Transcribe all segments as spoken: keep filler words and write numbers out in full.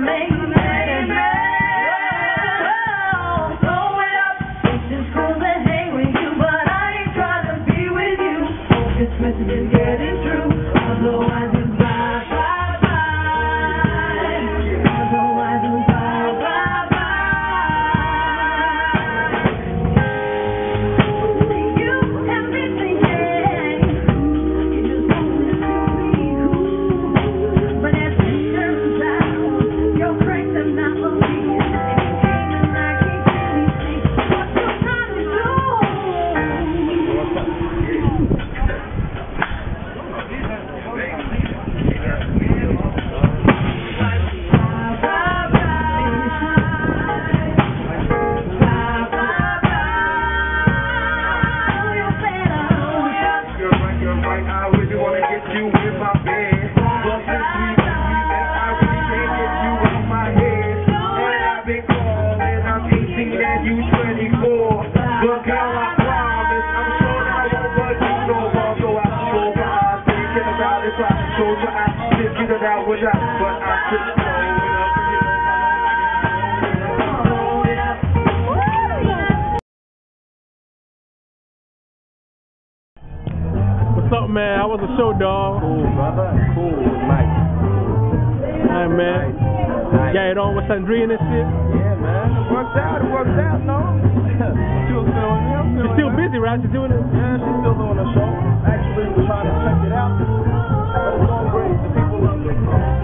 What's up, man? How was the show, dog? Cool, brother. Cool. It was nice. Alright, man. Nice. Got it on with Sandrine and shit? Yeah, man. It worked out. It worked out, no? She was feeling it. She's still busy, right? She's doing it? Yeah, she's still doing the show. Actually, we're trying to check it out. But it's going great. The people love it.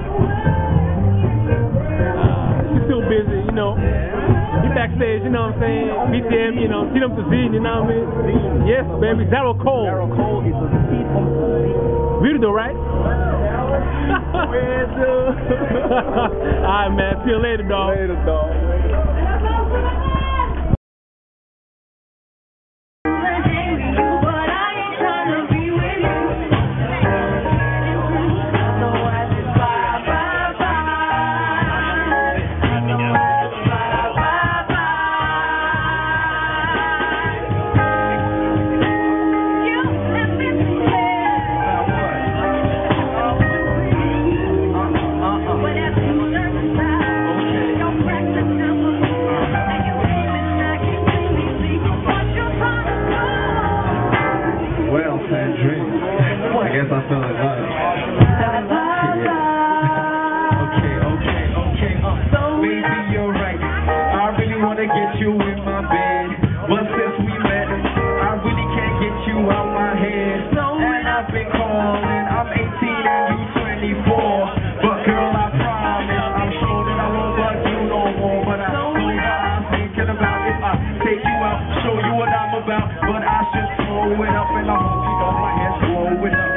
Uh, she's still busy, you know. You backstage, you know what I'm saying? B T M, you know, Tien Om Te Zien, you know what I mean? Yes, baby. Darrell Cole. Darrell Cole is a Tien Om Te Zien. Beautiful, right? Where's the... Alright, man. See you later, dog. Later, dog. I guess I fell in love. Yeah. Okay, okay, okay. Uh, baby, you're right. I really wanna get you in my bed, but since we met, I really can't get you out my head. And I've been calling. I'm eighteen and you twenty-four, but girl, I promise I'm sure that I won't bug you no more. But I know what I'm thinking about if I take you out, show you what I'm about. But I should throw it up and I hope you don't mind and throw it up.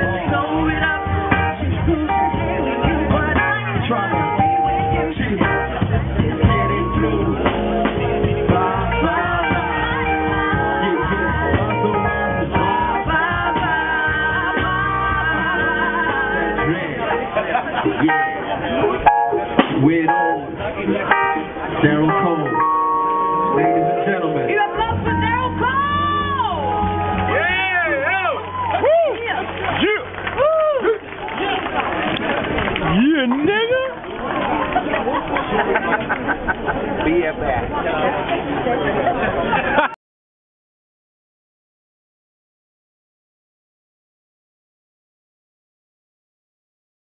Yeah, with old Darrell Cole.